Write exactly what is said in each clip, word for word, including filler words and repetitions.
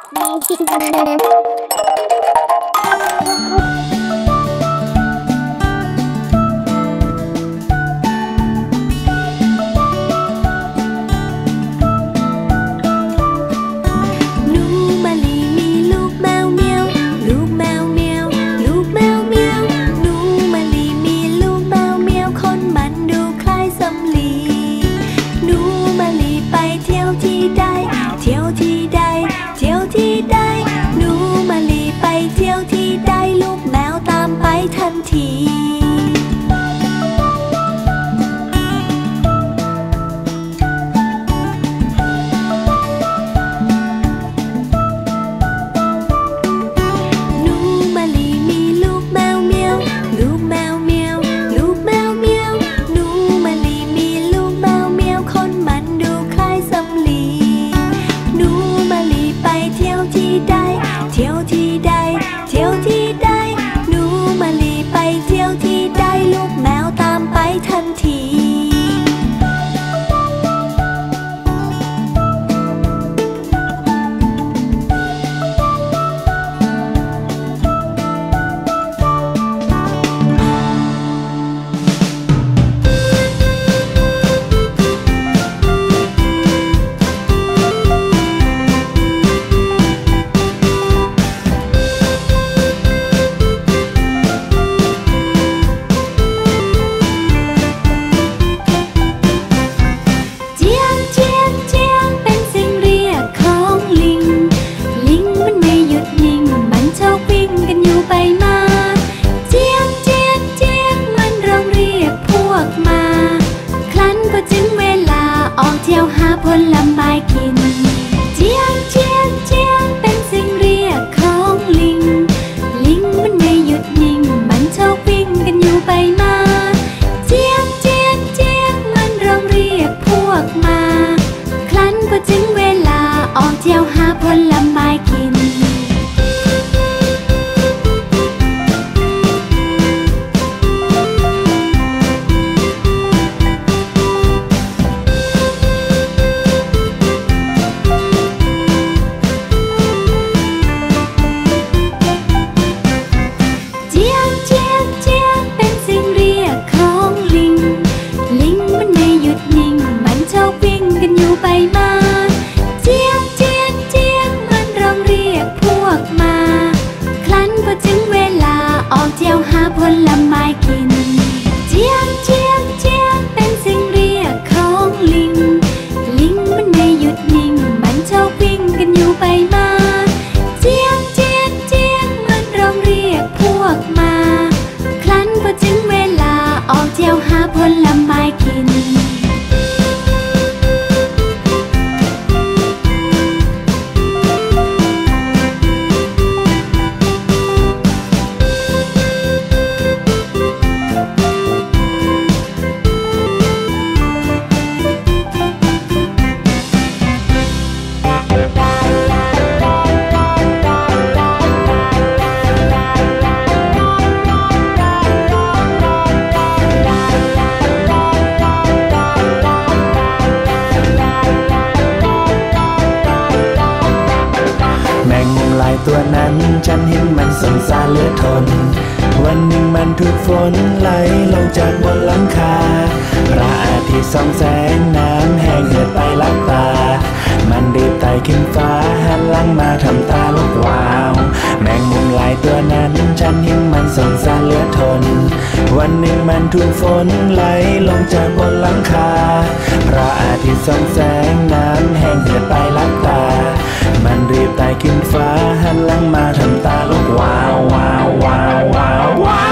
ตัวนั้นฉันเห็นมันสงสารเหลือทนวันหนึ่งมันถูกฝนไหลลงจากบนหลังคาพระอาทิตย์ส่องแสงน้ำแห้งเหือดไปลับตามันรีบไต่ขึ้นฟ้าหันหลังมาทำตาลุกวาวแมงมุมลายตัวนั้นฉันเห็นมันสงสารเหลือทนวันหนึ่งมันถูกฝนไหลลงจากบนหลังคาพระอาทิตย์ส่องแสงน้ำแห้งเหือดไปลับตามันรีบไต่ขึ้นฟ้าหันหลังมาทำตาลุกวาววาววาววาววาว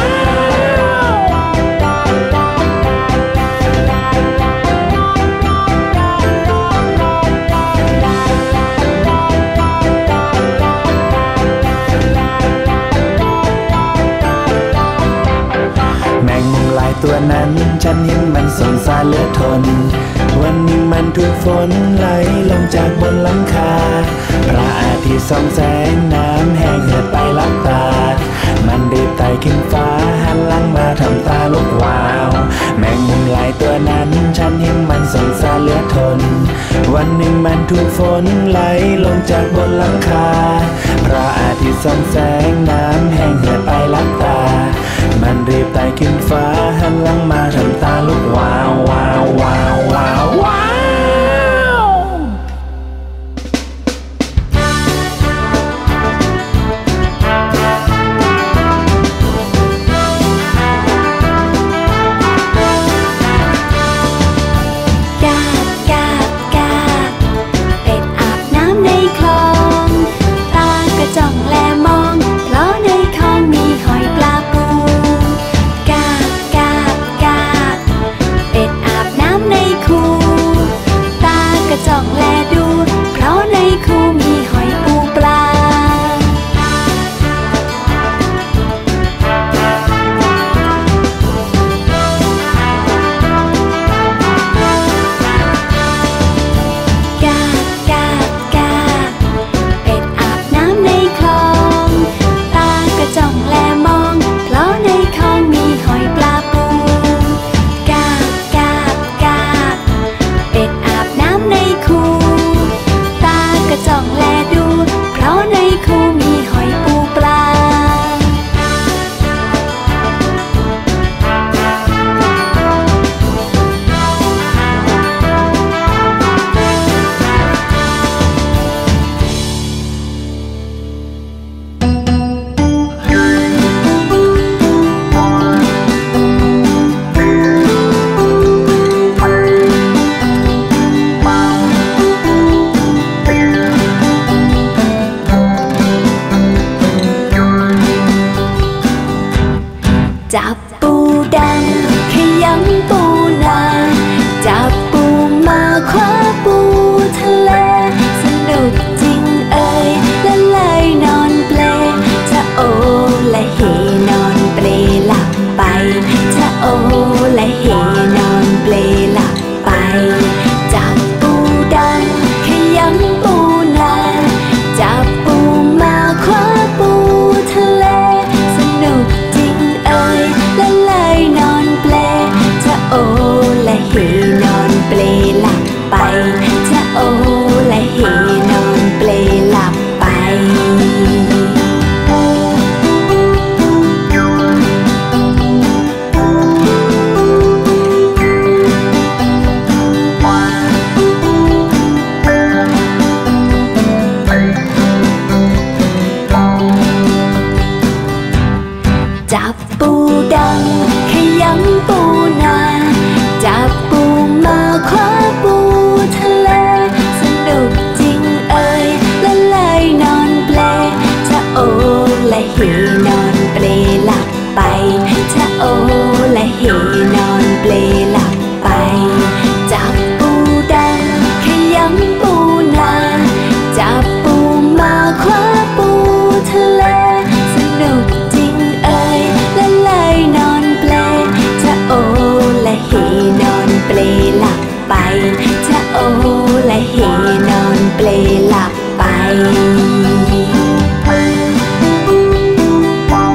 ตัวนั้นฉันเห็นมันสงสารเหลือทนวันหนึ่งมันถูกฝนไหลลงจากบนหลังคาพระอาทิตย์ส่องแสงน้ำแห้งเหือดไปลับตามันรีบไต่ขึ้นฟ้าหันหลังมาทำตาลุกวาวแมงมุมลายตัวนั้นฉันเห็นมันสงสารเหลือทนวันหนึ่งมันถูกฝนไหลลงจากบนหลังคาพระอาทิตย์ส่องแสงน้ำแห้งเหือดไปลับตามันรีบไต่ขึ้นฟ้าหันหลังมาทำตาลุกวาววาววาววาวว้าวจ้องแลมองเพราะในคลองมีหอยปลาปูกาบกาบกาบเป็ดอาบน้ำในคูตาก็จ้องแลดูเพราะในคูมีหอยปูปลากาบกาบกาบเป็ดอาบน้ำในคลองตาก็จ้องแลมองเพราะในคลองมีหอยปลาปูกาบกาบกาบเป็ดอาบน้ำในคูตาก็จ้องแลดูเพราะในคูมีหอยปูปลาจับปูดังขยำปูนาจับปูมาคว้าปูทะเลสนุกจริงเอ่ยละลายนอนเปลจะโอละเฮนอนเปลหลับไปจะโอละเฮนอนเปลหลับไปจับปูดังขยำปูนาจับปูมาคว้าปูทะเลสนุกจริงเอ่ยละลายนอนเปลจะโอละเฮนอนเปลหลับไปจะโอละเฮนอนเปลหลับไปจับปูดังขยำปูนาจับปูมาคว้าปูทะเลสนุกจริงเอ่ยละลายนอนเปลจะโอละเฮนอนเปลหลับไปจะโอละเฮนอนเปลหลับไปจับปูดังขยำปูนาจับปูมาคว้าปูทะเลสนุกจริงเอ่ยละลายนอนเปลจะโอละเฮนอนเปลหลับไปจะโอละเฮนอนเปลหลับไป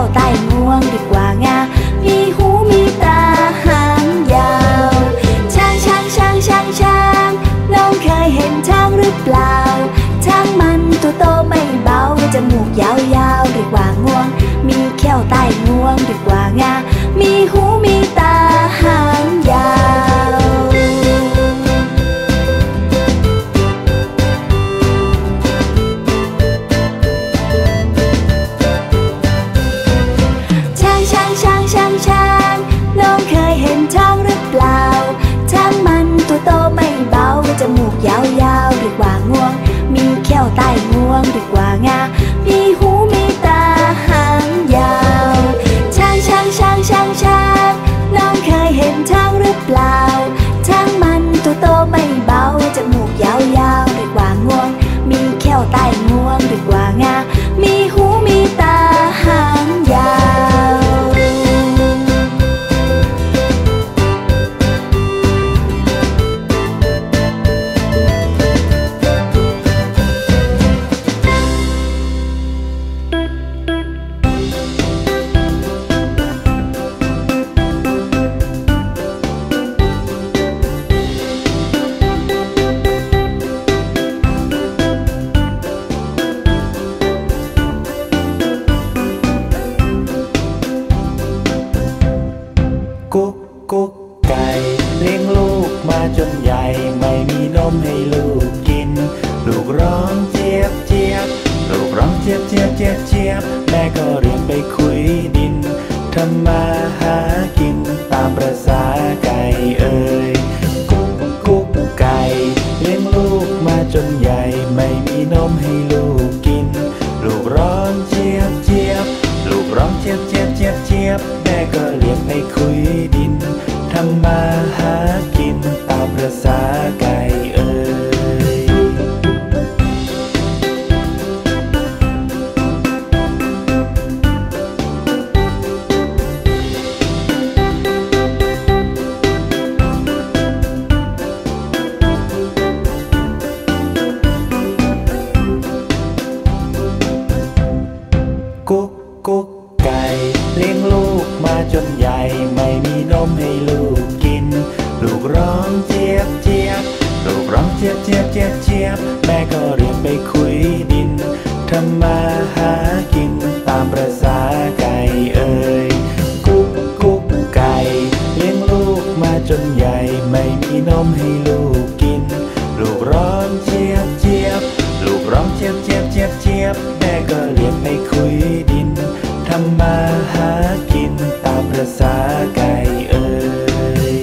วใต้งวงดีกว่างามีหูมีตาหางยาวช้างช้างช้างช้างช้างน้องเคยเห็นช้างหรือเปล่าช้างมันตัวโตไม่เบาจมูกยาวๆดีกว่างวงมีแก้วใต้งวงดีกว่างามีหูมีตาหางยาวช้างช้างช้างช้างช้างน้องเคยเห็นช้างหรือเปล่าช้างมันตัวโตไม่เบาจมูกยาวๆดีกว่างวงมีแก้วใต้งวงดีกว่างามีหูมีตาหางยาวช้างช้างช้างช้างช้างน้องเคยเห็นช้างหรือเปล่าช้างมันตัวโตไม่เบาจมูกยาวๆดีกว่างวงมีแก้วใต้งวงดีกว่างามีหูมีตาหางยาวกุ๊กกุ๊กไก่เลี้ยงลูกมาจนใหญ่ไม่มีนมให้ลูกกินลูกร้องเจี๊ยบเจี๊ยบลูกร้องเจี๊ยบเจี๊ยบเจี๊ยบเจี๊ยบแม่ก็เรียกไปคุยดินทำมาหากินตามประสาไก่เอ่ยกุ๊กกุ๊กไก่เลี้ยงลูกมาจนใหญ่ไม่มีนมให้ลูกกินลูกร้องเจี๊ยบเจี๊ยบลูกร้องเจี๊ยบเจี๊ยบเจี๊ยบเจี๊ยบแม่ก็เรียกไปคุยดินทำมาหากินตามประสาไก่เอ่ยกุ๊กกุ๊กไก่เลี้ยงลูกมาจนใหญ่ไม่มีนมให้ลูกกินลูกร้องเจี๊ยบเจี๊ยบลูกร้องเจี๊ยบเจี๊ยบเจี๊ยบเจี๊ยบแม่ก็เรียกไปคุยดินทำมาหากินตามประสาไก่เอ่ยกุ๊กกุ๊กไก่เลี้ยงลูกมาจนใหญ่ไม่มีนมให้ลูกกินลูกร้องเจี๊ยบเจี๊ยบลูกร้องเจี๊ยบเจี๊ยบเจี๊ยบเจี๊ยบแม่ก็เรียกไปคุยดินทำมาหากินตามประสาไก่เอ่ย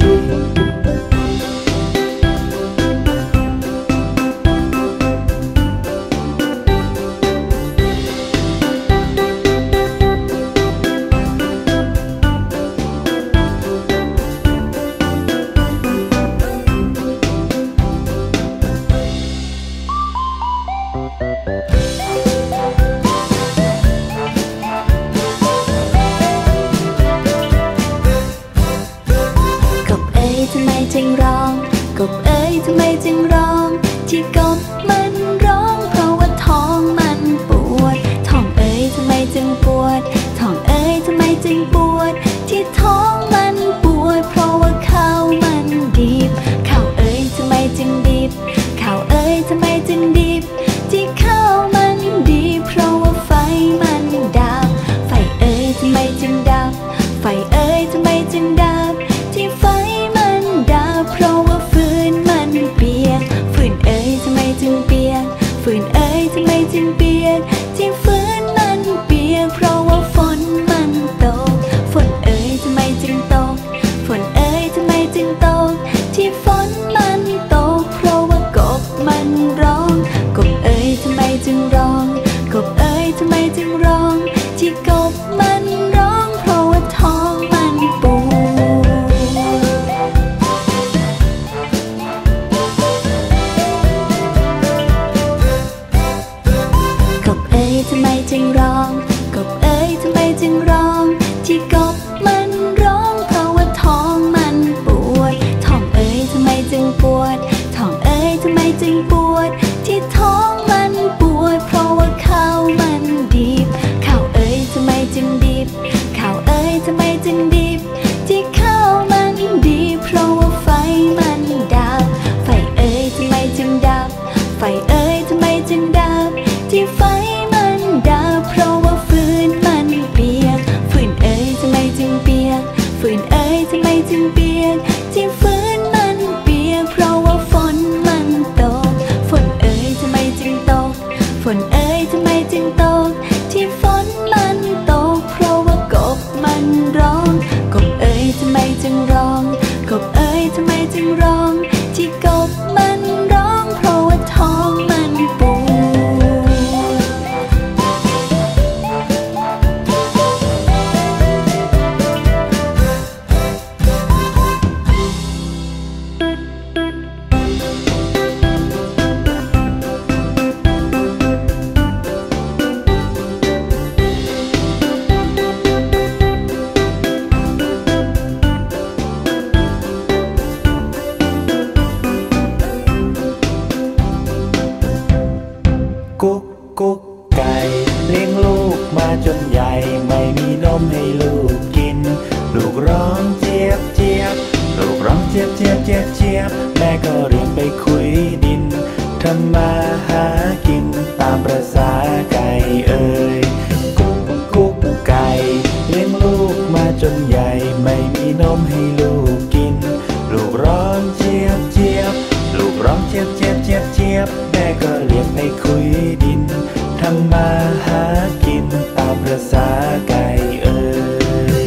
ที่ไฟมันดับเพราะว่าฟืนมันเปียกฟืนเอ๋ยทำไมจึงเปียกฟืนเอ๋ยทำไมจึงเปียกที่ฟืนมันเปียกเพราะว่าฝนมันตกฝนเอ๋ยทำไมจึงตกฝนเอ๋ยทำไมจึงตกที่ฝนมันตกเพราะว่ากบมันร้องกบเอ๋ยทำไมจึงร้องกบเอ๋ยทำไมจึงร้องที่กบมันร้องเพราะว่าท้องมันปวดกุ๊กกุ๊กไก่เลี้ยงลูกมาจนใหญ่ไม่มีนมให้ลูกกินลูกร้องเจี๊ยบเจี๊ยบลูกร้องเจี๊ยบเจี๊ยบเจี๊ยบเจี๊ยบแม่ก็เรียกไปคุยดินทำมาหากินตามประสาไก่เอ่ยกุ๊กกุ๊กไก่เลี้ยงลูกมาจนใหญ่ไม่มีนมให้ลูกกินลูกร้องเจี๊ยบเจี๊ยบลูกร้องเจี๊ยบเจี๊ยบเจี๊ยบเจี๊ยบแม่ก็เรียกไปคุยดินทำมาหากินตามประสาไก่เอ่ย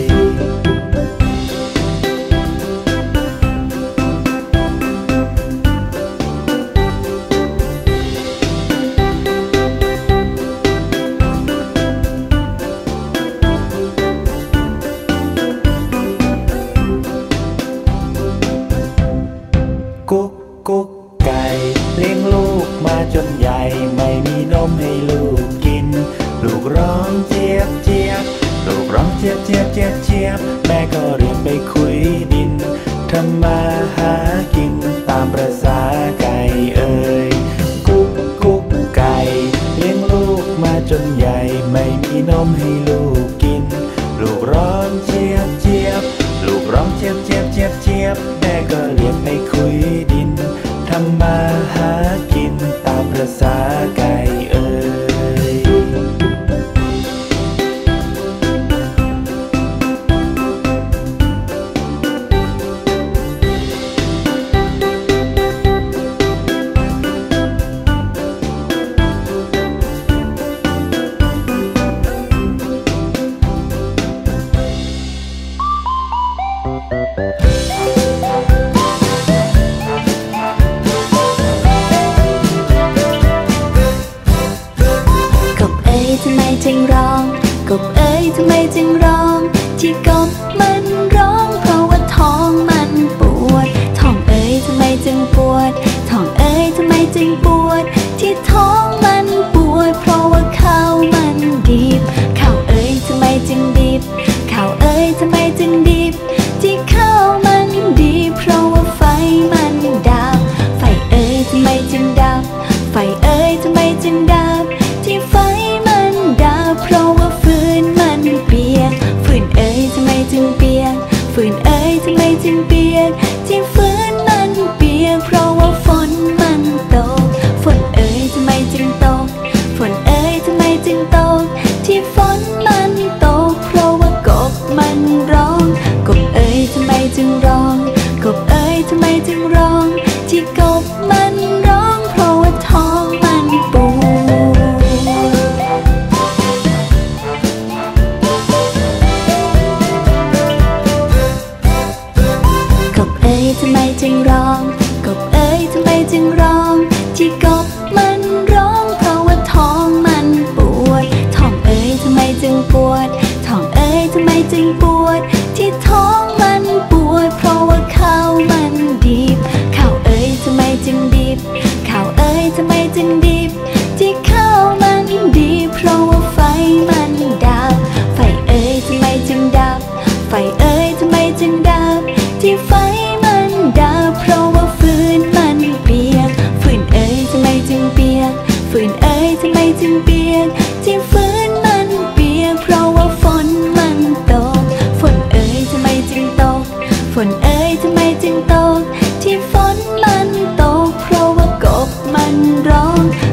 กุ๊กกุ๊กไก่เลี้ยงลูกมาจนใหญ่ไม่มีนมให้ลูกกินลูกร้องเจี๊ยบเจี๊ยบลูกร้องเจี๊ยบเจี๊ยบเจี๊ยบเจี๊ยบแม่ก็เรียกไปคุยดินทำมาหากินตามประสาไก่เอ่ยกุ๊กกุ๊กไก่เลี้ยงลูกมาจนใหญ่ไม่มีนมให้ลูกกินลูกร้องเจี๊ยบเจี๊ยบลูกร้องเจี๊ยบเจี๊ยบเจี๊ยบเจี๊ยบแม่ก็เรียกไปคุยดินทำมาหากินตามประสาไก่เอ่ยทำไมจึงร้องกบเอ๋ยทำไมจึงร้องที่กบมันร้องเพราะว่าท้องมันปวดท้องเอ๋ยทำไมจึงปวดท้องเอ๋ยทำไมจึงปวดที่ท้องมันปวดเพราะว่าข้าวมันดิบข้าวเอ๋ยทำไมจึงดิบข้าวเอ๋ยทำไมจึงดิบที่ข้าวมันดิบเพราะว่าไฟมันดับไฟเอ๋ยทำไมจึงดับไฟเอ๋ยทำไมจึงดับที่ไฟมันดับเพราะว่าฟืนมันเปียกฟืนเอ๋ยทำไมจึงเปียกฟืนเอ๋ยทำไมจึงเปียกที่ฟืนมันเปียกเพราะว่าฝนมันตกฝนเอ๋ยทำไมจึงตกฝนเอ๋ยทำไมจึงตกที่ฝนมันตกเพราะว่ากบมันร้องกบเอ๋ยทำไมจึงร้องกบเอ๋ยทำไมจึงร้องที่กบมันร้องเพราะว่าท้องมันปวดกบเอ๋ยทำไมจึงร้องกบเอ๋ยทำไมจึงร้องที่กบมันร้องเพราะว่าท้องมันปวดท้องเอ๋ยทำไมจึงปวดท้องเอ๋ยทำไมจึงปวดที่ท้องมันปวดเพราะว่าข้าวมันดิบข้าวเอ๋ยทำไมจึงดิบข้าวเอ๋ยทำไมจึงดิบที่ข้าวมันดิบเพราะว่าไฟมันดับไฟเอ๋ยทำไมจึงดับไฟเอ๋ยทำไมจึงดับที่ไฟมันดับเพราะว่าฟืนมันเปียกฟืนเอ๋ยทำไมจึงเปียกฟืนเอ๋ยทำไมจึงเปียกที่ฟืนมันเปียกเพราะว่าฝนมันตกฝนเอ๋ยทำไมจึงตกฝนเอ๋ยทำไมจึงตกที่ฝนมันตกเพราะว่ากบมันร้อง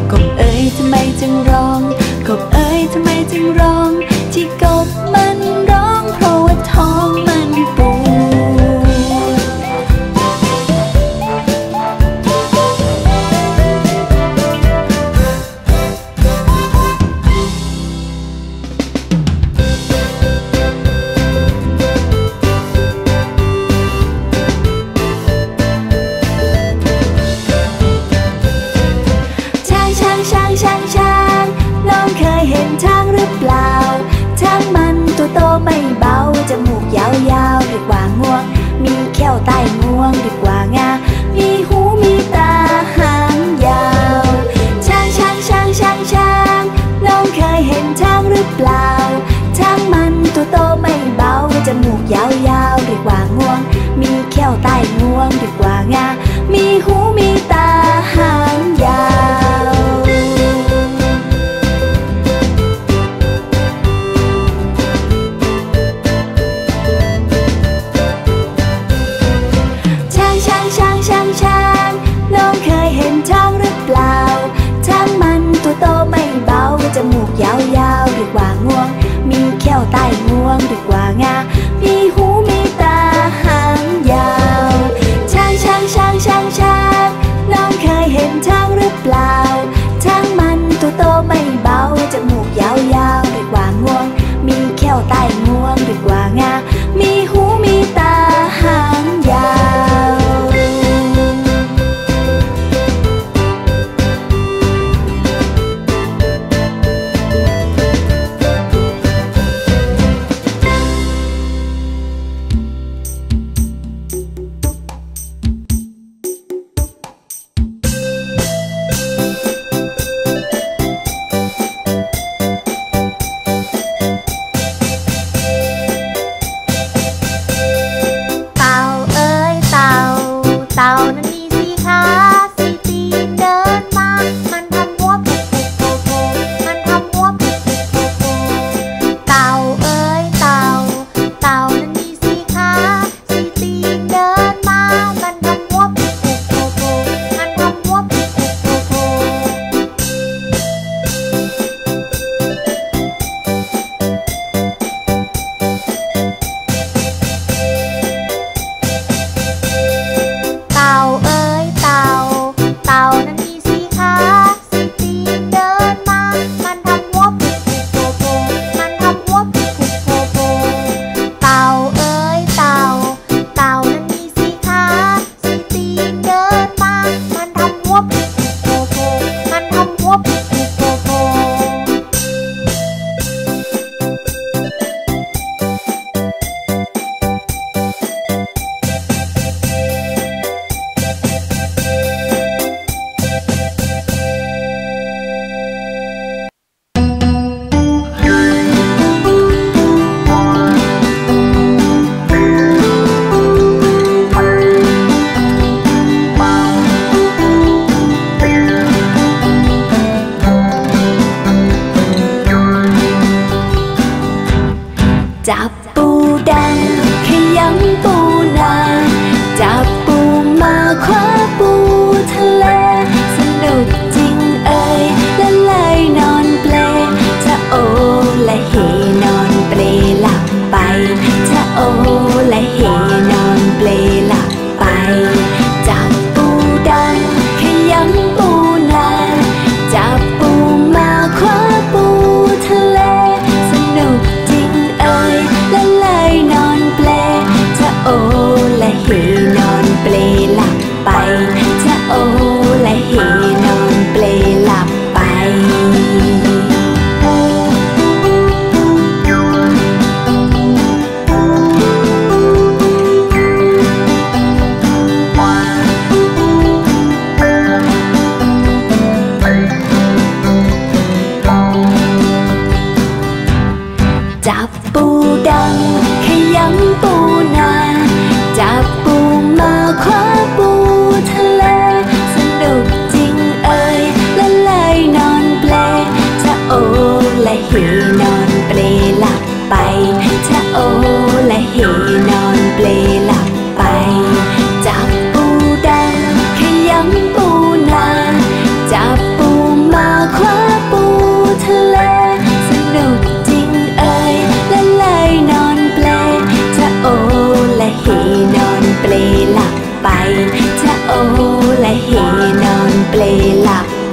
เฮนอนเปลหลับไปชะโอและเฮนอนเปลหลับไปจับปูดำขยำปูนาจับปูมาคว้าปูทะเลสนุกจริงเอ่ยละลายนอนเปลชะโอและเฮนอนเปลหลับไปชะโอและเฮนอนเปลหลับไป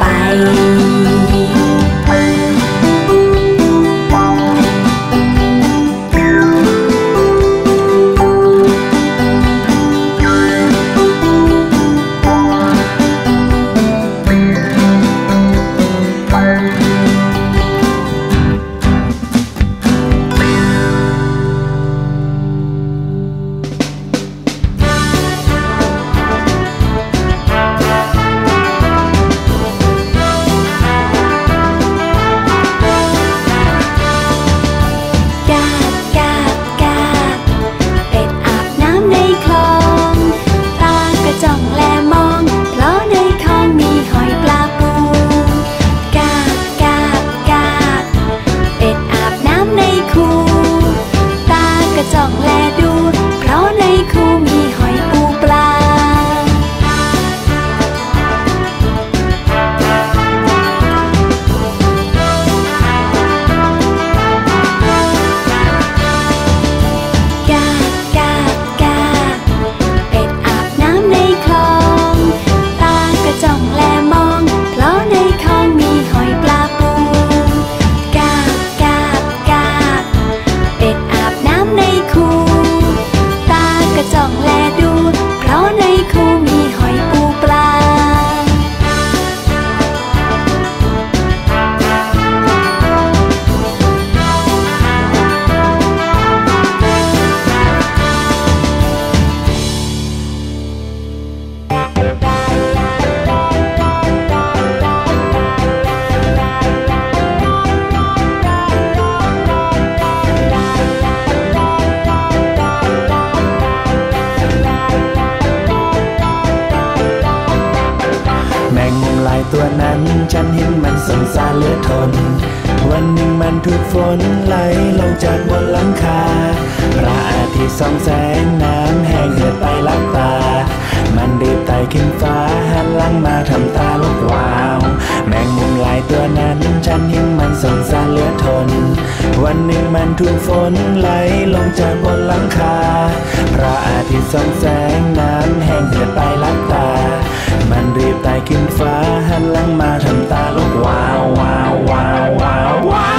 ตัวนั้นฉันเห็นมันสงสารเหลือทนวันหนึ่งมันถูกฝนไหลลงจากบนหลังคาพระอาทิตย์ส่องแสงน้ำแห้งเหือดไปลับตามันรีบไต่ขึ้นฟ้าหันหลังมาทำตาลุกวาวแมงมุมลายตัวนั้นฉันเห็นมันสงสารเหลือทนวันหนึ่งมันถูกฝนไหลลงจากบนหลังคาพระอาทิตย์ส่องแสงน้ำแห้งเหือดไปลับตามันรีบไต่ขึ้นฟ้าหันหลังมาทำตาลุกวาววาววาววาววาว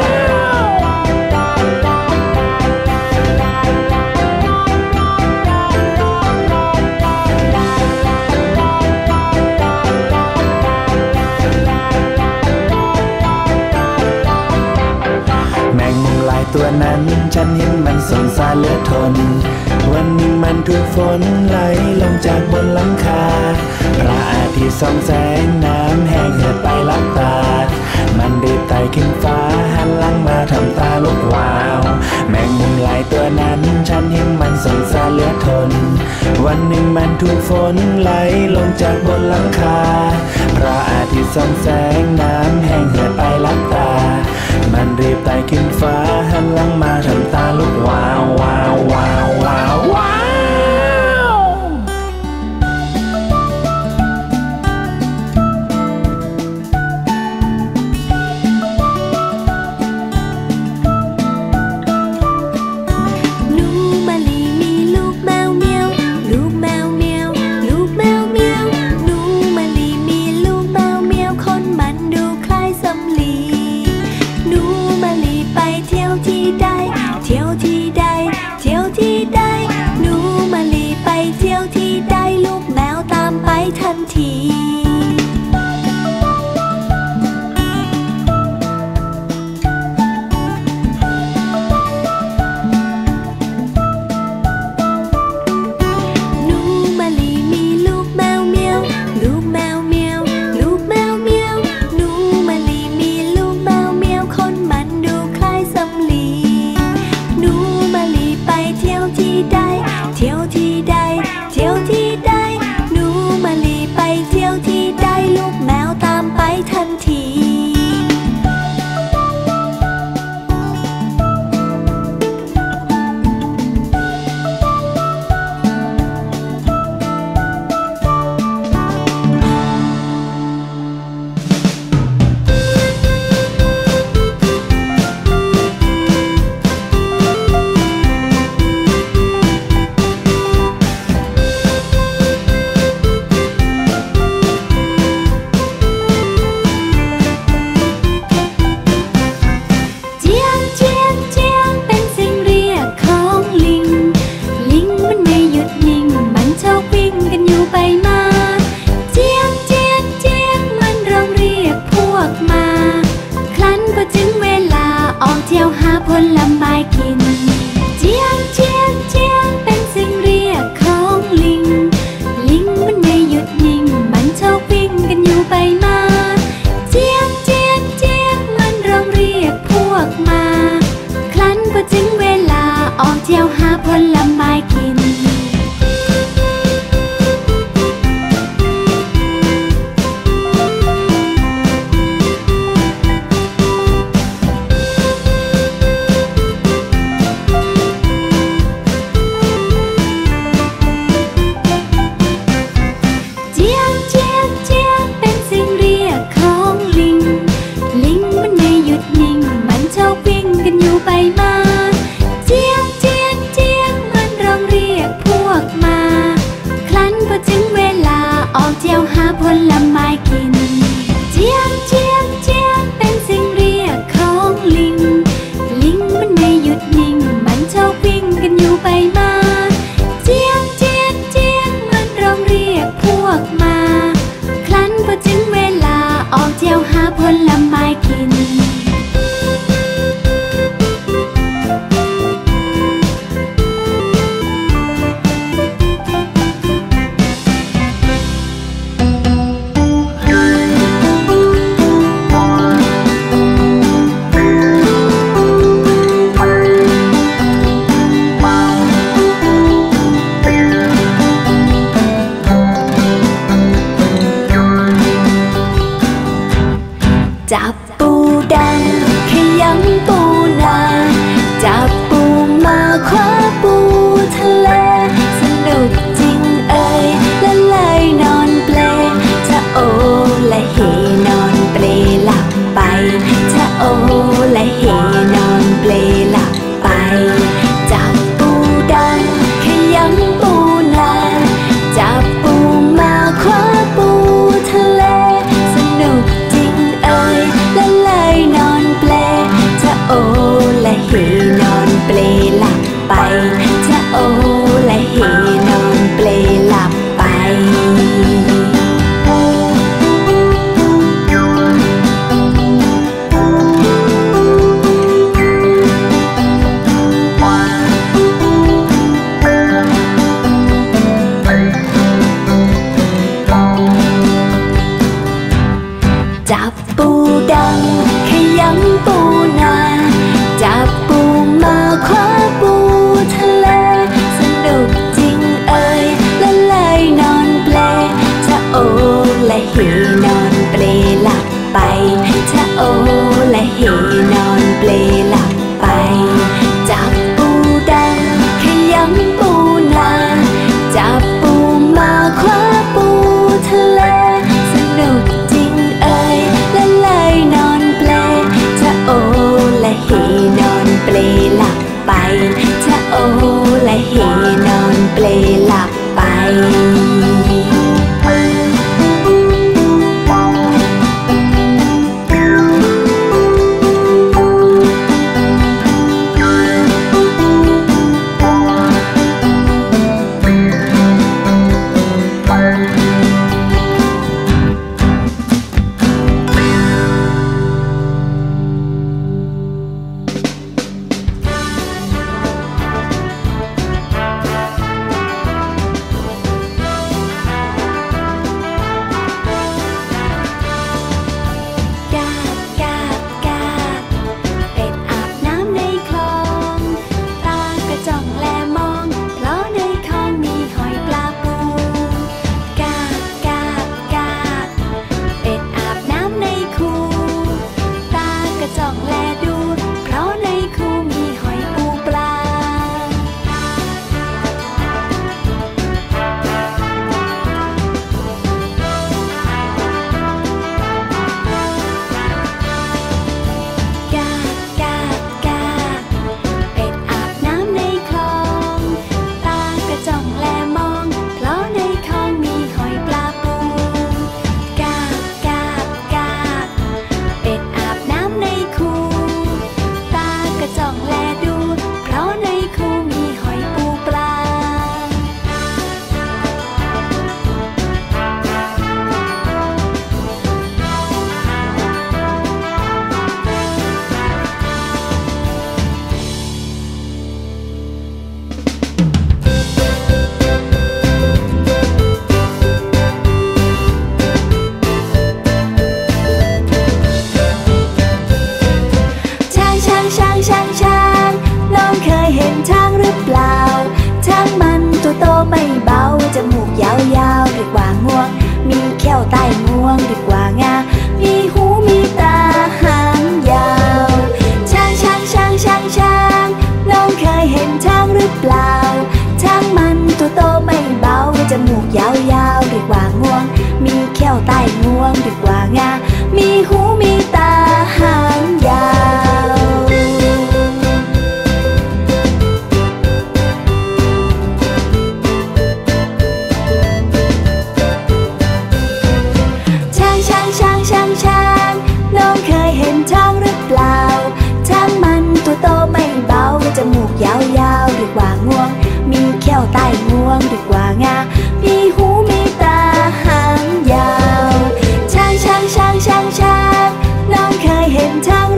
แมงมุมลายตัวนั้นฉันเห็นมันสงสารเหลือทนวันหนึ่งมันถูกฝนไหลลงจากบนหลังคาพระอาทิตย์ส่องแสงน้ำแห้งเหือดไปลับตามันรีบไต่ขึ้นฟ้าหันหลังมาทำตาลุกวาวแมงมุมลายตัวนั้นฉันเห็นมันสงสารเหลือทนวันหนึ่งมันถูกฝนไหลลงจากบนหลังคาพระอาทิตย์ส่องแสงน้ำแห้งเหือดไปลับตามันรีบไต่ขึ้นฟ้าหันหลังมาทำตาลุกวาววาววาววาววาวลูกแมวเมียวลูกแมวเมียวลูกมะลิมีลูกแมวเมียวขอผลไม้กินเจียงเจียงเจียงเป็นเสียงเรียกของลิงลิงมันไม่หยุดนิ่งมันชอบวิ่งกันอยู่ไปมาเจียงเจียงเจียงมันร้องเรียกพวกมาครั้นพอถึงเวลาออกเที่ยวหาผลไม้กินเจียวหาผลไม้กินเจียงเจียงเจียงเป็นเสียงเรียกของลิงลิงมันไม่หยุดนิ่งมันชอบวิ่งกันอยู่ไปมาเจียงเจียงเจียงมันร้องเรียกพวกมาครั้นพอถึงเวลาออกเจียวหาผลไม้กินจับปูดังขยันปูนาจับปูมาคว้าปูทะเลสนุกจริงเอ่ยละเลยนอนเปลชะโอละเฮนอนเปลหลับไปชะโอละเฮนอนเปลหลับไปจับปูดังขยันปูนาจับปูมาคว้าปูทะเลสนุกละเลยนอนเปลชะโอละเฮนอนเปลหลับไปชะโอละเฮนอนเปลหลับไปจับปูดังขยันปูนาจับปูมาคว้าปูทะเลสนุกจริงเอ่ยละเลยนอนเปลชะโอละเฮนอนเปลหลับไปชะโอละเฮนอนเปลหลับไปจับปูดังขยันปูนาจับปูมาคว้าปูทะเลสนุกจริงเอ่ยละเลยนอนเปลชะโอละเฮนอนเปล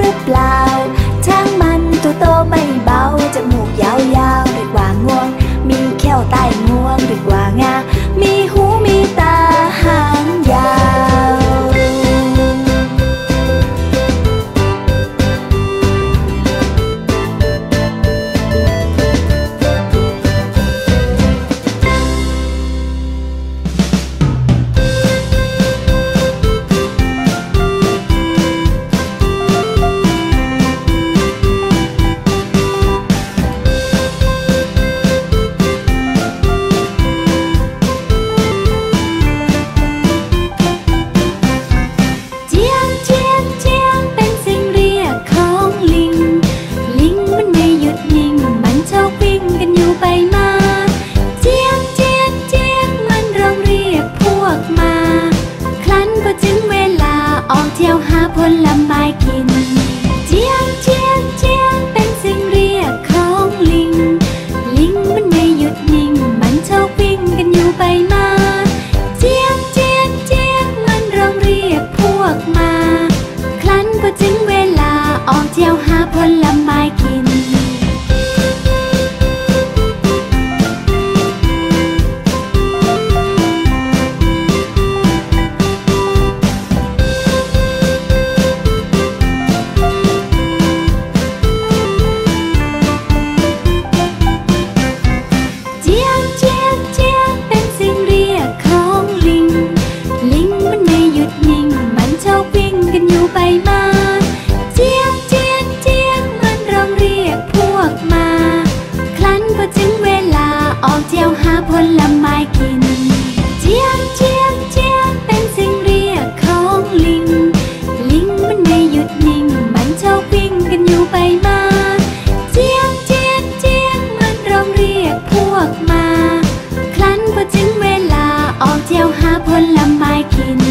รือเปล่าช้างมันตัวโตไม่เบาจมูกยาวๆเรียกว่างวงมีแข้วใต้งวงเรียกว่างามีหูมีตาหางยาวผลไม้กินเจียงเจียงเจียงเป็นเสียงเรียกของลิงลิงมันไม่หยุดนิ่งมันชอบวิ่งกันอยู่ไปมาเจียงเจียงเจียงมันร้องเรียกพวกมาครั้นพอถึงเวลาออกเที่ยวหาผลไม้กินผลไม้กินเจียงเจียงเจียงเป็นเสียงเรียกของลิงลิงมันไม่หยุดนิ่งมันชอบวิ่งกันอยู่ไปมาเจียงเจียงเจียงมันร้องเรียกพวกมาครั้นพอถึงเวลาออกเที่ยวหาผลไม้กิน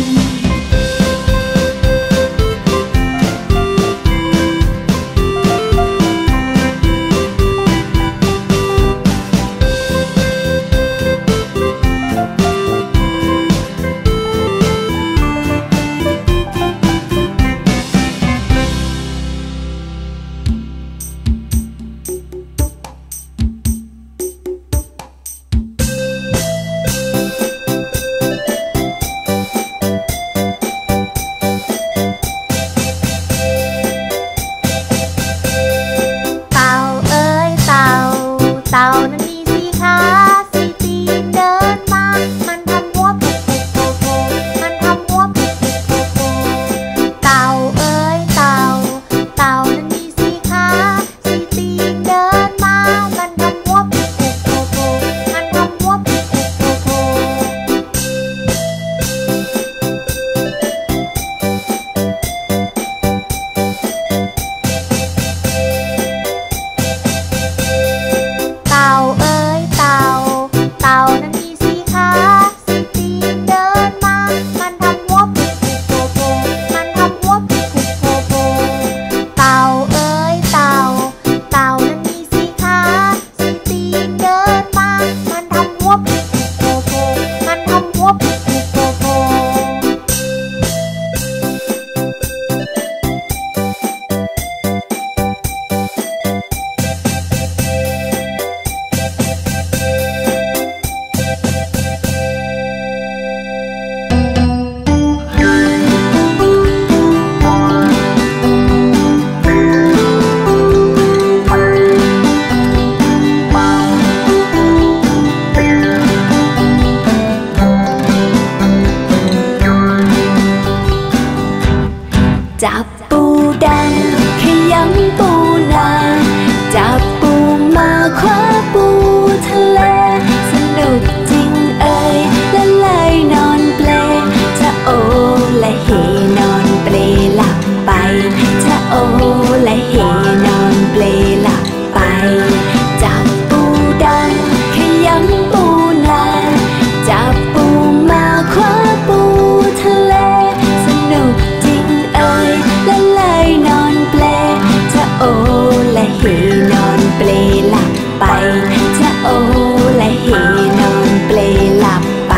จับปูดังขยันปูนาจับปูมาคว้าปูทะเลสนุกจริงเอ่ยละลายนอนเปลจะโอละเฮนอนเปลหลับไปจะโอละเฮนอนเปลหลับไปจับปูดังขยันปูนาจับปูมาคว้าปูทะเลสนุกจริงเอ่ยละลายนอนเปลจะโอละเฮนอนเปลหลับไปจะโอละเฮนอนเปลหลับไป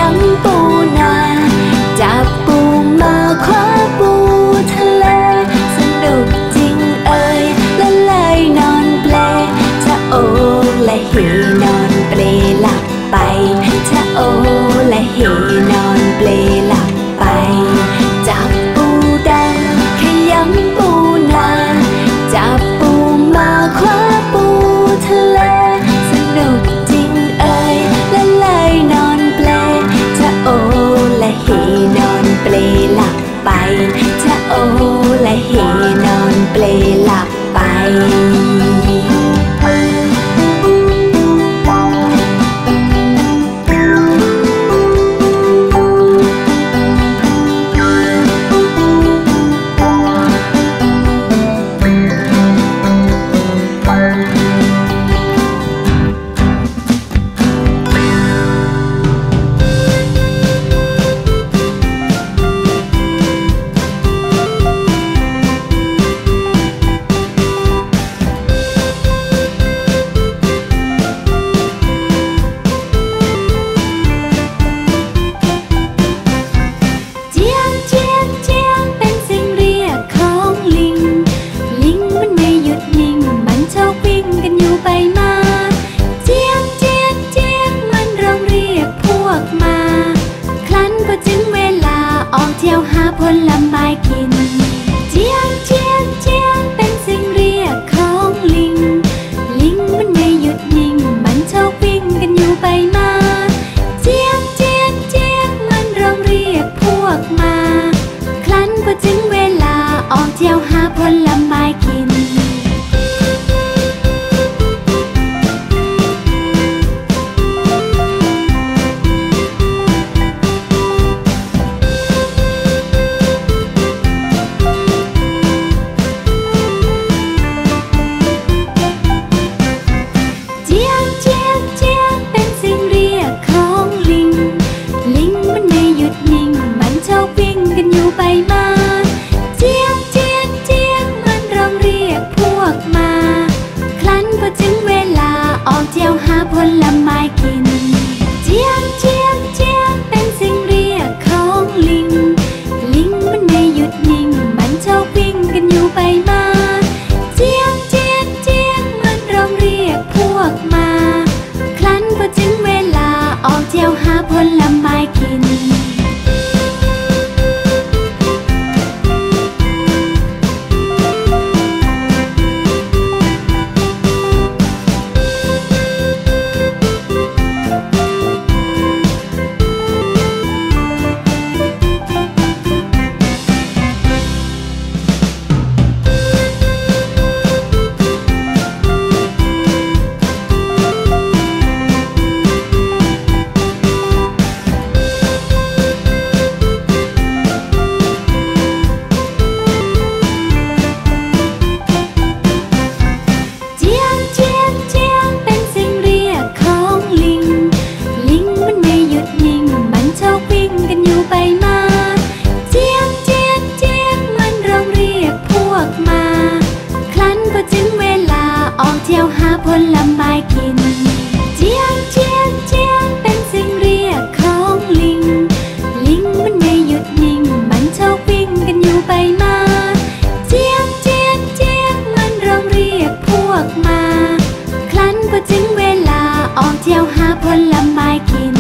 ยังปูนาจับปูมาคว้าปูทะเลสนุกจริงเอ่ยละลายนอนเปลชะโอละเฮนอนเปลหลับไปชะโอละเฮนอนเปลหลับไปจับปูดังขย้ำปูนาจับปูมาคว้าปูทะเลสนุกจริงเอ่ยละลายนอนเปลชะโอละเฮนอนเปลหลับไปชะโอละเฮนอนเปลหลับไปผลไม้กินเจียงเจียงเจียงเป็นสิ่งเรียกของลิงลิงมันไม่หยุดนิ่งมันชอบวิ่งกันอยู่ไปมาเจียงเจียงเจียงมันร้องเรียกพวกมาครั้นพอถึงเวลาออกเที่ยวหาผลไม้กินผลไม้กินเจียงเจียงเจียงเป็นสิ่งเรียกของลิงลิงมันไม่หยุดนิ่งมันชอบวิ่งกันอยู่ไปมาเจียงเจียงเจียงมันร้องเรียกพวกมาครั้นพอถึงเวลาออกเที่ยวหาผลไม้กินเที่ยวหาผลไม้กินเจียงเจียงเจียงเป็นสิ่งเรียกของลิงลิงมันไม่หยุดนิ่งมันชอบวิ่งกันอยู่ไปมาเจียงเจียงเจียงมันร้องเรียกพวกมาครั้นพอถึงเวลาออกเที่ยวหาผลไม้กิน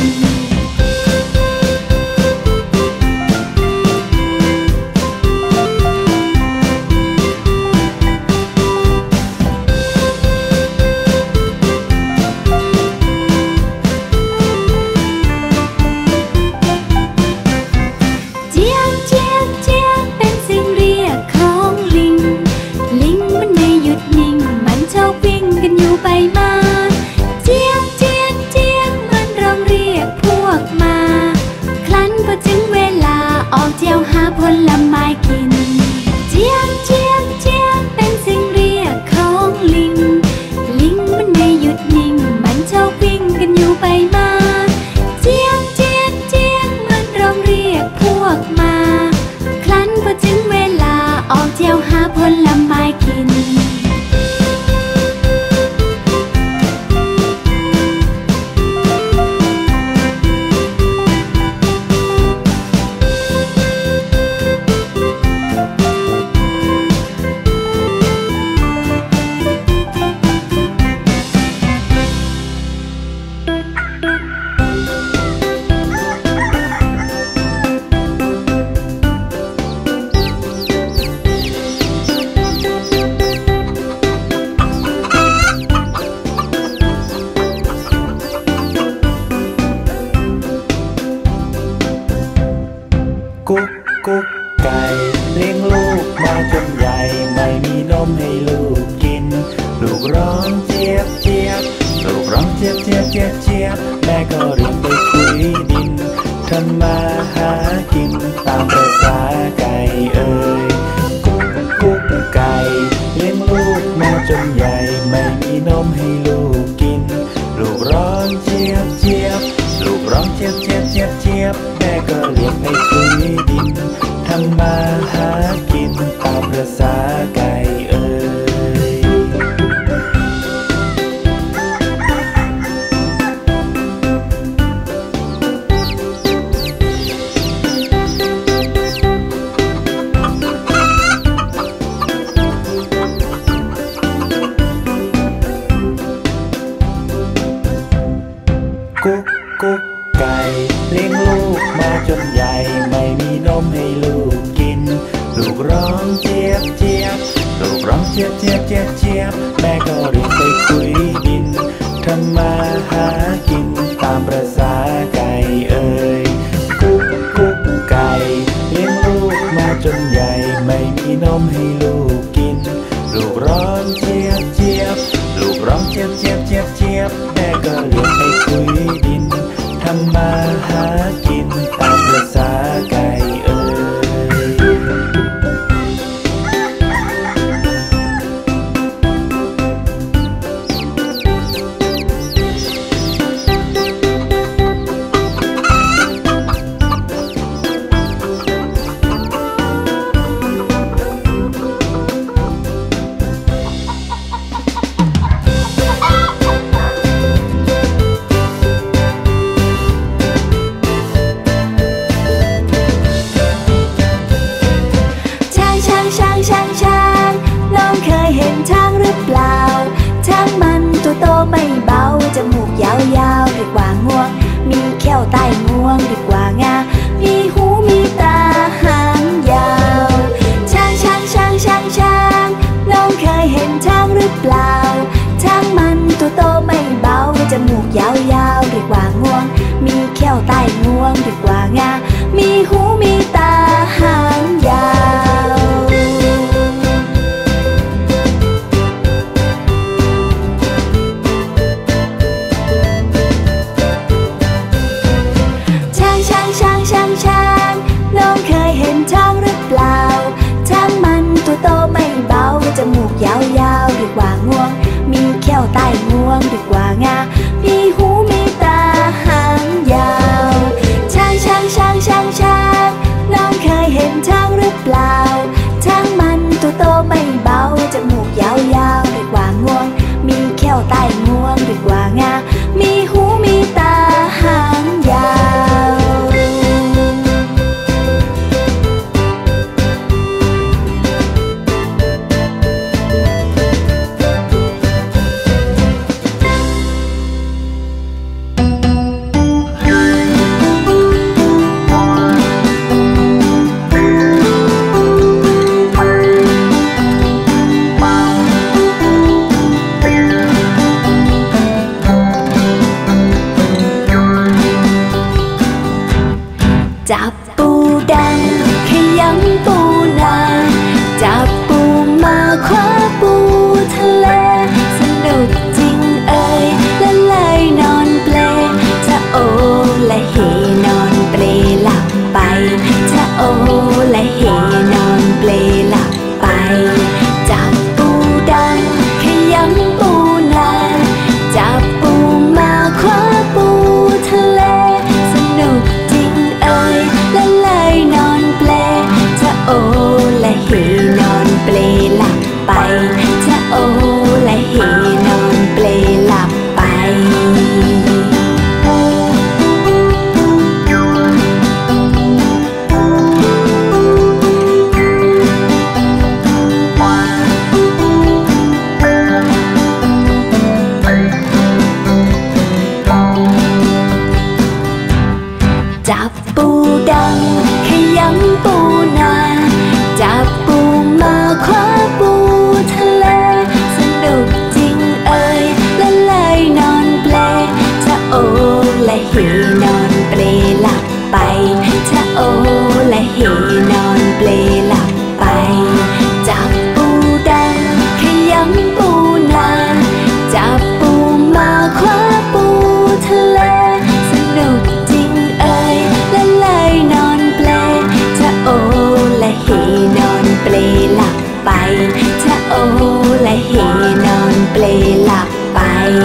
เที่ยวหาผลไม้กินเจียงเจียงเจียงเป็นสิ่งเรียกของลิงลิงมันไม่หยุดนิ่งมันชอบวิ่งกันอยู่ไปมาเจียงเจียงเจียงมันร้องเรียกพวกมาครั้นพอถึงเวลาออกเที่ยวหาผลไม้กินกุ๊กกุ๊กไก่เลี้ยงลูกมาจนใหญ่ไม่มีนมให้ลูกกินลูกร้องเจี๊ยบเจี๊ยบลูกร้องเจี๊ยบเจี๊ยบเจี๊ยบเจี๊ยบแม่ก็เรียกไปคุยดินทำมาหากินตามประสาไก่เอ่ยกุ๊กกุ๊กไก่เลี้ยงลูกมาจนใหญ่ไม่มีนมให้ลูกกินลูกร้องเจี๊ยบเจี๊ยบลูกร้องเจี๊ยบเจี๊ยบเจี๊ยบเจี๊ยบแม่ก็เรียกไปคุยดินทำมาหากินตามประสาไก่เอ่ยกุ๊กกุ๊กไก่เลี้ยงลูกมาจนใหญ่ไม่มีนมให้ลูกกินลูกร้องเจี๊ยบเจี๊ยบลูกร้องเจี๊ยบเจี๊ยบเจี๊ยบเจี๊ยบแม่ก็เรียกไปคุยดินทำมาหากินตามประสาไก่เอ่ยกุ๊กกุ๊กไก่เลี้ยงลูกมาจนใหญ่ไม่มีนมให้ลูกกินลูกร้องเจี๊ยบเจี๊ยบลูกร้องเจี๊ยบเจี๊ยบเจี๊ยบเจี๊ยบแม่ก็เรียกไปคุยดินทำมาหากินตามประสาไก่เอ่ยจมูกยาวๆเรียกว่างวงมีแก้วใต้งวงเรียกว่างามีหูมีตาหางยาวช้างช้างช้างช้างช้างน้องเคยเห็นช้างหรือเปล่าช้างมันตัวโตไม่เบาจมูกยาวๆเรียกว่างวงมีแก้วใต้งวงเรียกว่างามีหูมีตาหางยาวน้องเคยเห็นช้างหรือเปล่าช้างมันตัวโตไม่เบาจมูกยาวๆเรียกว่างวงมีแก้วใต้งวงเรียกว่างามีหูมีตาหางยาวช้างช้างช้างช้างช้างน้องเคยเห็นช้างหรือเปล่าช้างมันตัวโตไม่เบาจมูกยาวๆเรียกว่างวงมีแก้วใต้งวงเรียกว่างามีหูมีตาหางยาวจับปูดังขย้ำปูนาจับปูมาคว้าปูทะเลสนุกจริงเอ่ยละเลยนอนเปลจะโอละเฮนอนเปลหลับไปจะโอละเฮนอนเปลหลับไปจับปูดังขย้ำปูนาจับปูมาคว้าปูทะเลสนุกละเลยนอนเปลจะโอละเฮนอนเปลหลับไปจะโอละเฮนอนเปลหลับไปจับปูดังขย้ำปูนาจับปูมาคว้าปูทะเลสนุกจริงเอ่ยละเลยนอนเปลจะโอละเฮนอนเปลหลับไปไปชะโอและเฮนอนเปลหลับไปจับปูดังขยำปูนาจับปูมาคว้าปูทะเลสนุกจริงเอ่ยและเลยนอนเปลชะโอและเฮนอนเปลหลับไปชะโอและเฮนอนเปลหลับไป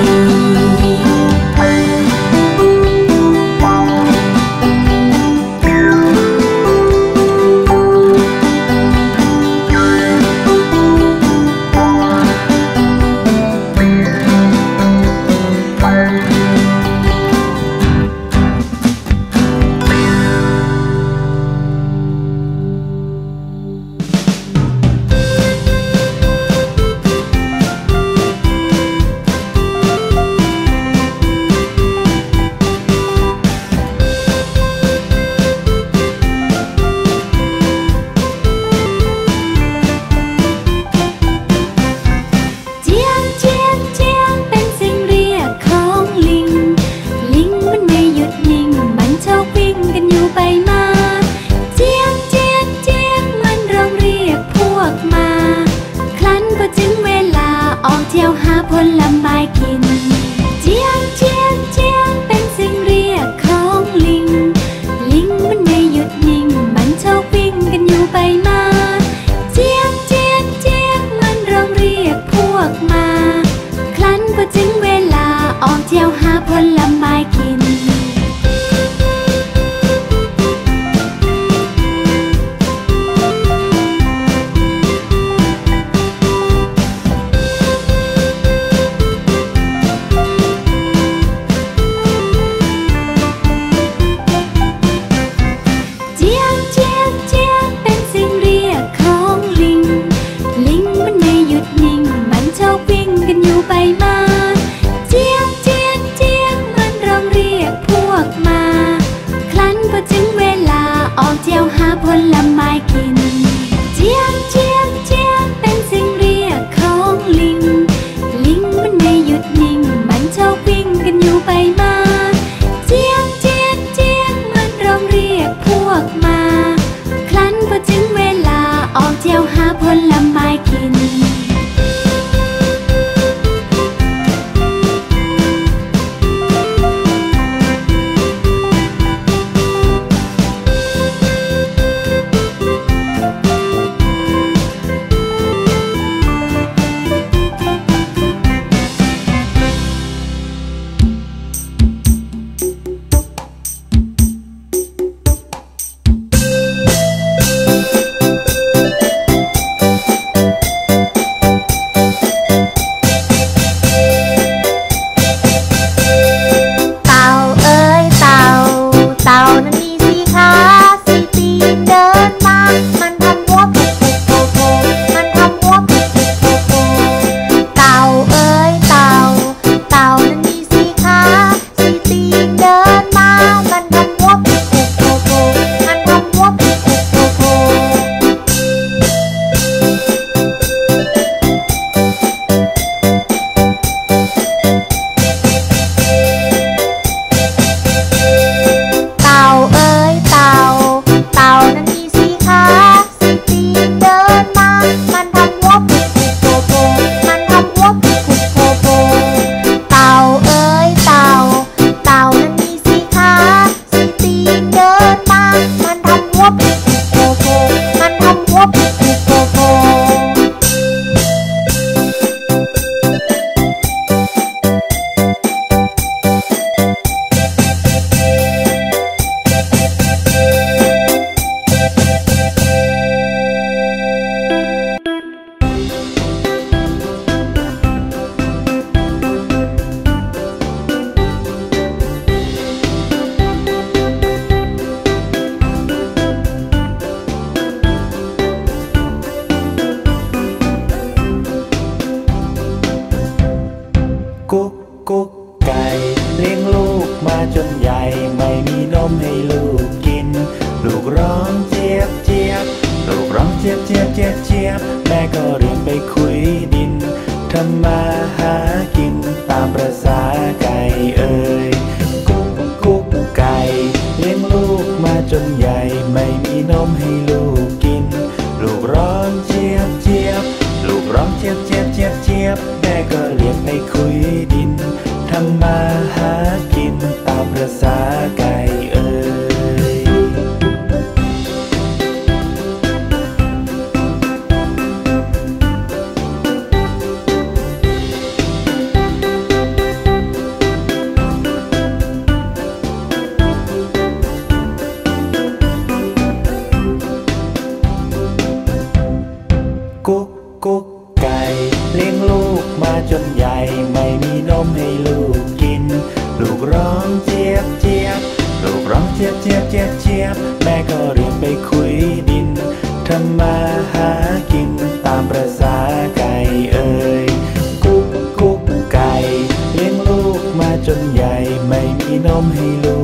ผลไม้กินเจียงเจียงเจียงเป็นเสียงเรียกของลิงลิงมันไม่หยุดนิ่งมันชอบวิ่งกันอยู่ไปมาเจียงเจียงเจียงมันร้องเรียกพวกมาครั้นพอถึงเวลาออกเที่ยวหาผลไม้กินเที่ยวหาผลไม้กินเจียงเจียงเจียงเป็นเสียงเรียกของลิงลิงมันไม่หยุดนิ่งมันชอบวิ่งกันอยู่ไปมาเจียงเจียงเจียงมันร้องเรียกพวกมาครั้นพอถึงเวลาออกเที่ยวหาผลไม้กินกุ๊กกุ๊กไก่เลี้ยงลูกมาจนใหญ่ไม่มีนมให้ลูกกินลูกร้องเจี๊ยบเจี๊ยบลูกร้องเจี๊ยบเจี๊ยบเจี๊ยบเจี๊ยบแม่ก็เรียนไปคุยดินทำมาหากินตามประสาไก่เอ่ยกุ๊กกุ๊กไก่เลี้ยงลูกมาจนใหญ่ไม่มีนมให้ลูกกินลูกร้องเจี๊ยบเจี๊ยบลูกร้องเจี๊ยบเจี๊ยบเจี๊ยบเจี๊ยบแม่ก็เรียกไปคุยดินทำมาหากินตามประสาไก่เอ่ยกุ๊กกุ๊กไก่เลี้ยงลูกมาจนใหญ่ไม่มีนมให้ลูกกินลูกร้องเจี๊ยบเจี๊ยบลูกร้องเจี๊ยบเจี๊ยบเจี๊ยบเจี๊ยบแม่ก็เรียกไปคุยดินทำมาหากินตามประสาไก่เอ่ยกุ๊กกุ๊กไก่เลี้ยงลูกมาจนใหญ่ไม่มีนมให้ลู